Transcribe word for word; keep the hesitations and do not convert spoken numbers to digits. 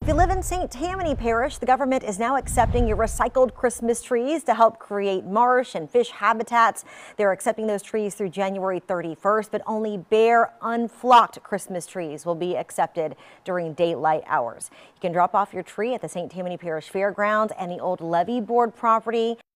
If you live in Saint Tammany Parish, the government is now accepting your recycled Christmas trees to help create marsh and fish habitats. They're accepting those trees through January thirty-first, but only bare, unflocked Christmas trees will be accepted during daylight hours. You can drop off your tree at the Saint Tammany Parish Fairgrounds and the old levee board property.